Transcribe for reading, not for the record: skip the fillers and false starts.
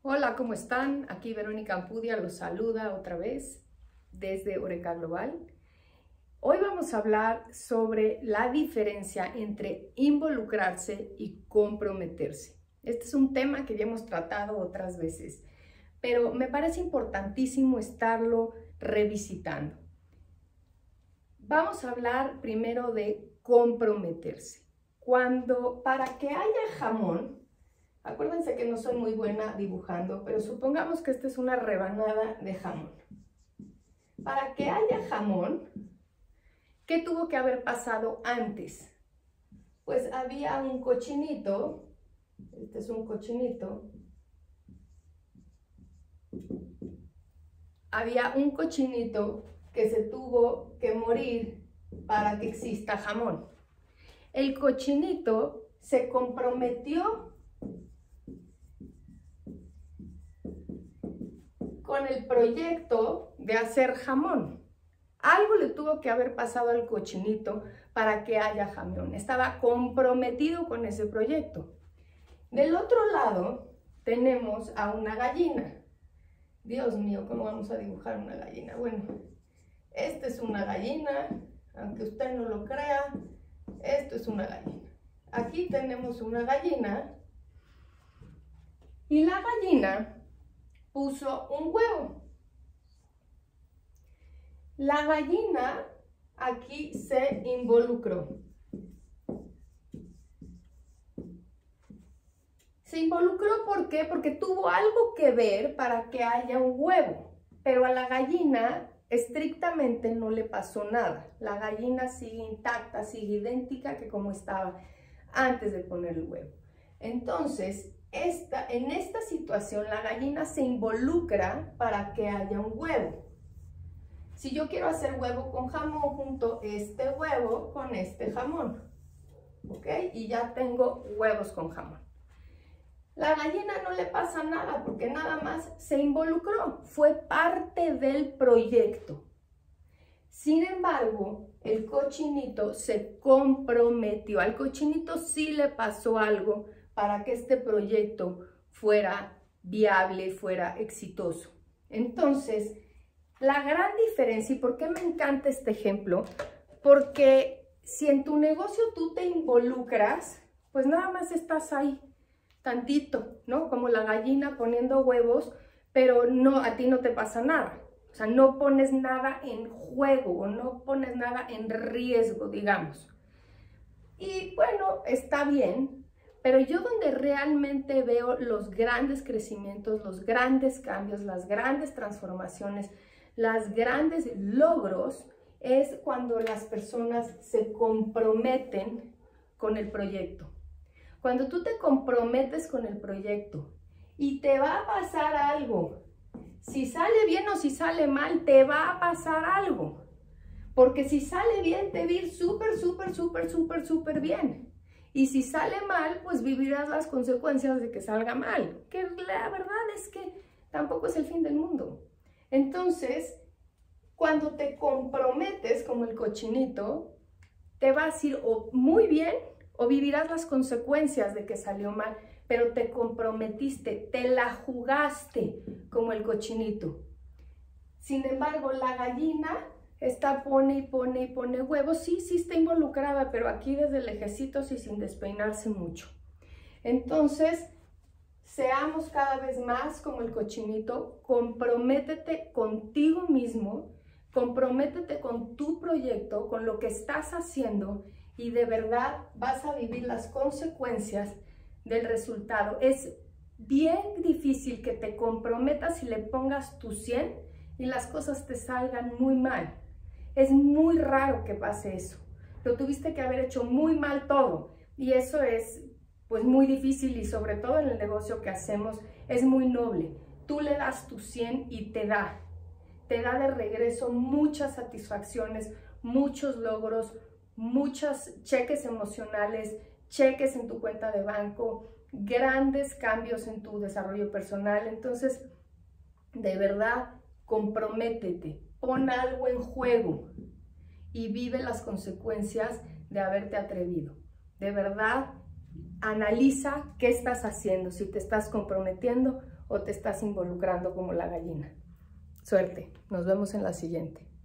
Hola, ¿cómo están? Aquí Verónica Ampudia los saluda otra vez desde Oreca Global. Hoy vamos a hablar sobre la diferencia entre involucrarse y comprometerse. Este es un tema que ya hemos tratado otras veces, pero me parece importantísimo estarlo revisitando. Vamos a hablar primero de comprometerse. Para que haya jamón, acuérdense que no soy muy buena dibujando, pero supongamos que esta es una rebanada de jamón. Para que haya jamón, ¿qué tuvo que haber pasado antes? Pues había un cochinito, este es un cochinito, había un cochinito que se tuvo que morir para que exista jamón. El cochinito se comprometió con el proyecto de hacer jamón. Algo le tuvo que haber pasado al cochinito para que haya jamón. Estaba comprometido con ese proyecto. Del otro lado tenemos a una gallina. Dios mío, ¿cómo vamos a dibujar una gallina? Bueno, esta es una gallina, aunque usted no lo crea, esto es una gallina. Aquí tenemos una gallina y la gallina puso un huevo. La gallina aquí se involucró. Se involucró, ¿por qué? Porque tuvo algo que ver para que haya un huevo. Pero a la gallina estrictamente no le pasó nada. La gallina sigue intacta, sigue idéntica que como estaba antes de poner el huevo. Entonces, en esta situación la gallina se involucra para que haya un huevo. Si yo quiero hacer huevo con jamón, junto este huevo con este jamón, ¿ok? Y ya tengo huevos con jamón. La gallina no le pasa nada porque nada más se involucró, fue parte del proyecto. Sin embargo, el cochinito se comprometió, al cochinito sí le pasó algo para que este proyecto fuera viable, fuera exitoso. Entonces, la gran diferencia, ¿y por qué me encanta este ejemplo? Porque si en tu negocio tú te involucras, pues nada más estás ahí, tantito, ¿no? Como la gallina poniendo huevos, pero no, a ti no te pasa nada. O sea, no pones nada en juego o no pones nada en riesgo, digamos. Y bueno, está bien, pero yo donde realmente veo los grandes crecimientos, los grandes cambios, las grandes transformaciones, los grandes logros, es cuando las personas se comprometen con el proyecto. Cuando tú te comprometes con el proyecto y te va a pasar algo, si sale bien o si sale mal, te va a pasar algo. Porque si sale bien, te va a ir súper bien. Y si sale mal, pues vivirás las consecuencias de que salga mal. Que la verdad es que tampoco es el fin del mundo. Entonces, cuando te comprometes como el cochinito, te vas a ir o muy bien o vivirás las consecuencias de que salió mal, pero te comprometiste, te la jugaste como el cochinito. Sin embargo, la gallina pone y pone huevos, sí está involucrada, pero aquí desde lejecitos y sin despeinarse mucho. Entonces, seamos cada vez más como el cochinito, comprométete contigo mismo, comprométete con tu proyecto, con lo que estás haciendo y de verdad vas a vivir las consecuencias del resultado. Es bien difícil que te comprometas y le pongas tu 100 y las cosas te salgan muy mal. Es muy raro que pase eso. Lo tuviste que haber hecho muy mal todo y eso es pues muy difícil y sobre todo en el negocio que hacemos es muy noble. Tú le das tu 100 y te da de regreso muchas satisfacciones, muchos logros, muchos cheques emocionales, cheques en tu cuenta de banco, grandes cambios en tu desarrollo personal. Entonces, de verdad, comprométete, pon algo en juego y vive las consecuencias de haberte atrevido. De verdad, analiza qué estás haciendo, si te estás comprometiendo o te estás involucrando como la gallina. Suerte, nos vemos en la siguiente.